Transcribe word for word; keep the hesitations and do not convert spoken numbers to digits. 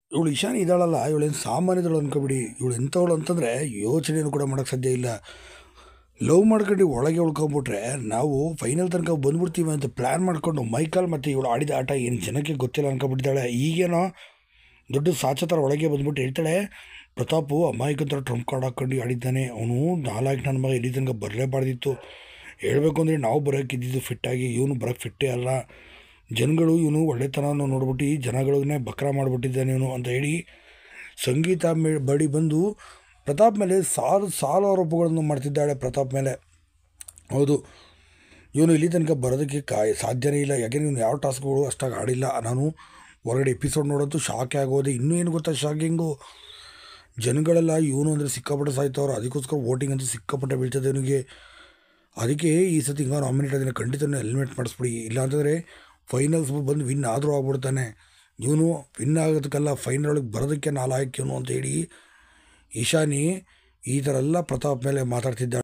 ಇವಳು ಇಶಾನಿ ಇದ್ದಾಳಲ್ಲ, ಇವಳೇನು ಸಾಮಾನ್ಯದಳು ಅನ್ಕೊಬಿಡಿ. ಇವಳು ಎಂಥವಳು ಅಂತಂದರೆ ಯೋಚನೆಯೂ ಕೂಡ ಮಾಡೋಕ್ಕೆ ಸಾಧ್ಯ ಇಲ್ಲ. ಲವ್ ಮಾಡ್ಕೊಂಡು ಒಳಗೆ ಉಳ್ಕೊಂಬಿಟ್ರೆ ನಾವು ಫೈನಲ್ ತನಕ ಬಂದ್ಬಿಡ್ತೀವಿ ಅಂತ ಪ್ಲ್ಯಾನ್ ಮಾಡಿಕೊಂಡು ಮೈಕಲ್ ಮತ್ತು ಇವಳು ಆಡಿದ ಆಟ ಏನು ಜನಕ್ಕೆ ಗೊತ್ತಿಲ್ಲ ಅನ್ಕೊಬಿಟ್ಟಿದ್ದಾಳೆ. ಈಗೇನೋ ದೊಡ್ಡ ಸಾಚ ಥರ ಒಳಗೆ ಬಂದ್ಬಿಟ್ಟು ಹೇಳ್ತಾಳೆ, ಪ್ರತಾಪು ಅಮಾಯಕನ ಥರ ಟ್ರಂಪ್ ಕಾರ್ಡ್ ಹಾಕ್ಕೊಂಡು ಆಡಿದ್ದಾನೆ, ಅವನು ನಾಲ್ಕು ನನ್ನ ಮಗ ಇಲ್ಲಿ ತನಕ ಬರಲೇಬಾರ್ದಿತ್ತು. ಹೇಳಬೇಕು ಅಂದರೆ ನಾವು ಬರೋಕ್ಕಿದ್ದಿದ್ದು ಫಿಟ್ಟಾಗಿ, ಇವನು ಬರೋಕ್ಕೆ ಫಿಟ್ಟೇ ಅಲ್ಲ. ಜನಗಳು ಇವನು ಒಳ್ಳೆತನವನ್ನು ನೋಡ್ಬಿಟ್ಟು ಜನಗಳನ್ನೇ ಬಕ್ರ ಮಾಡಿಬಿಟ್ಟಿದ್ದಾನೆ ಇವನು ಅಂತ ಹೇಳಿ ಸಂಗೀತ ಮೇ ಬಡಿ ಬಂದು ಪ್ರತಾಪ್ ಮೇಲೆ ಸಾಲು ಸಾಲು ಆರೋಪಗಳನ್ನು ಮಾಡ್ತಿದ್ದಾಳೆ ಪ್ರತಾಪ್ ಮೇಲೆ. ಹೌದು, ಇವನು ಇಲ್ಲಿ ತನಕ ಬರೋದಕ್ಕೆ ಕಾಯ್ ಸಾಧ್ಯನೇ ಇಲ್ಲ. ಯಾಕೆಂದರೆ ಇವನು ಯಾವ ಟಾಸ್ಕ್ಗಳು ಅಷ್ಟಾಗಿ ಆಡಿಲ್ಲ. ನಾನು ಹೊರಗಡೆ ಎಪಿಸೋಡ್ ನೋಡೋದು ಶಾಕೆ ಆಗೋದೆ. ಇನ್ನೂ ಏನು ಗೊತ್ತಾ ಶಾಕಿಂಗು, ಜನಗಳೆಲ್ಲ ಇವನು ಅಂದರೆ ಸಿಕ್ಕಾಪಟ್ಟೆ ಸಾಯ್ತವ್ರು. ಅದಕ್ಕೋಸ್ಕರ ವೋಟಿಂಗ್ ಅಂತೂ ಸಿಕ್ಕಾಪಟ್ಟೆ ಬೀಳ್ತದೆ ಇವನಿಗೆ. ಅದಕ್ಕೆ ಈ ಸತಿ ಹಿಂಗೆ ನಾಮಿನೇಟ್ ಅದನ್ನು ಖಂಡಿತ ಹೆಲ್ಮೆಟ್ ಮಾಡಿಸ್ಬಿಡಿ, ಇಲ್ಲಾಂತಂದರೆ ಫೈನಲ್ಸ್ ಬಂದು ವಿನ್ ಆದರೂ ಆಗ್ಬಿಡ್ತಾನೆ. ಇವನು ವಿನ್ ಆಗೋದಕ್ಕೆಲ್ಲ ಫೈನಲ್ ಒಳಗೆ ಬರೋದಕ್ಕೆ ನಾಲಾಯಕ್ ಇವನು ಅಂತ ಹೇಳಿ ಇಶಾನಿ ಈ ಥರ ಎಲ್ಲ ಪ್ರತಾಪ್ ಮೇಲೆ ಮಾತಾಡ್ತಿದ್ದಾಳೆ.